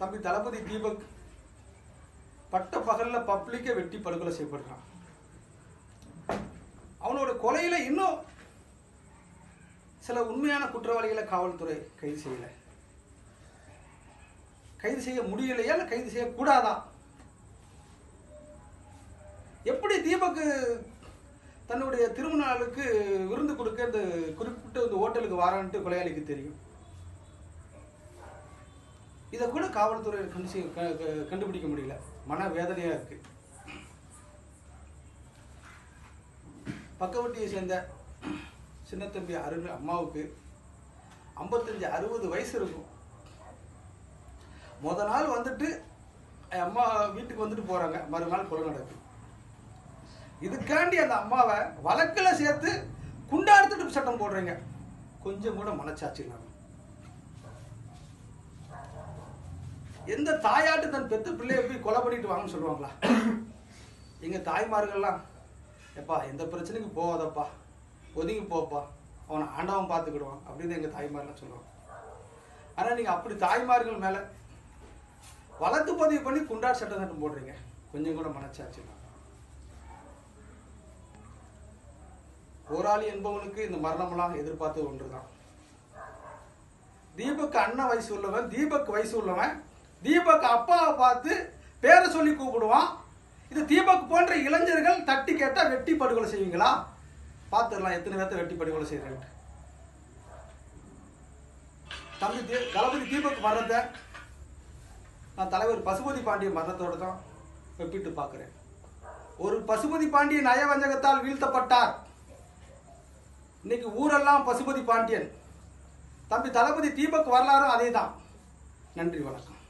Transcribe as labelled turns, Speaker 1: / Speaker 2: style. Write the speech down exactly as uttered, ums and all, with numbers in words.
Speaker 1: தம்பி தளபதி தீபக் பட்ட பகல்ல பப்ளிக்கை வெட்டி படுகொலை செய்யப்படுறான். அவனோட கொலையில இன்னும் சில உண்மையான குற்றவாளிகளை காவல்துறை கைது செய்யல. கைது செய்ய முடியலையா இல்லை கைது செய்யக்கூடாதா? எப்படி தீபக்கு தன்னுடைய திருமண நாளுக்கு விருந்து கொடுக்க இந்த குறிப்பிட்ட இந்த ஹோட்டலுக்கு வரான்ட்டு கொலையாளிக்கு தெரியும்? இதை கூட காவல்துறை கண்டுபிடிக்க முடியல. மன வேதனையா இருக்கு. பக்கவட்டியை சேர்ந்த சின்ன தம்பி அருண் அம்மாவுக்கு ஐம்பத்தஞ்சு அறுபது வயசு இருக்கும். முத நாள் வந்துட்டு அம்மா வீட்டுக்கு வந்துட்டு போறாங்க, மறுநாள் கொலை நடக்குது. இதுக்காண்டி அந்த அம்மாவை வழக்கில் சேர்த்து குண்டாடுத்துட்டு சட்டம் போடுறீங்க. கொஞ்சம் கூட மனச்சாட்சி இல்லாம எந்த தாயாட்டு தன் பெத்து பிள்ளைய போய் கொலை பண்ணிட்டு வாங்கன்னு சொல்லுவாங்களா? எங்க தாய்மார்கள்லாம் எப்பா எந்த பிரச்சனைக்கு போகாதப்பா, ஒதுங்கி போப்பா, அவனை ஆண்டவன் பார்த்துக்கிடுவான் அப்படின்னு எங்க தாய்மாரெல்லாம் சொல்லுவாங்க. ஆனா நீங்க அப்படி தாய்மார்கள் மேல வழக்கு பதிவு பண்ணி குண்டாடு சட்டம் சட்டம் போடுறீங்க. கொஞ்சம் கூட மனச்சாட்சி. போராளி என்பவனுக்கு இந்த மரணமெல்லாம் எதிர்பார்த்து ஒன்றுதான். தீபக் அண்ணன் வயசு உள்ளவன், தீபக் வயசு உள்ளவன் தீபக் அப்பாவை பார்த்து பேரை சொல்லி கூப்பிடுவான். இது தீபக் போன்ற இளைஞர்கள் தட்டி கேட்டா வெட்டி படுகொலை செய்வீங்களா? பார்த்துடலாம் எத்தனை பேர்த்த வெட்டி படுகொலை செய்யறேன். தம்பி தளபதி தீபக் மரணத்தை நான் தலைவர் பசுபதி பாண்டிய மரணத்தோடு தான் ஒப்பிட்டு பார்க்கிறேன். ஒரு பசுபதி பாண்டியன் நயவஞ்சகத்தால் வீழ்த்தப்பட்டார். இன்னைக்கு ஊரெல்லாம் பசுபதி பாண்டியன். தம்பி தளபதி தீபக் வரலாறும் அதே தான். நன்றி, வணக்கம்.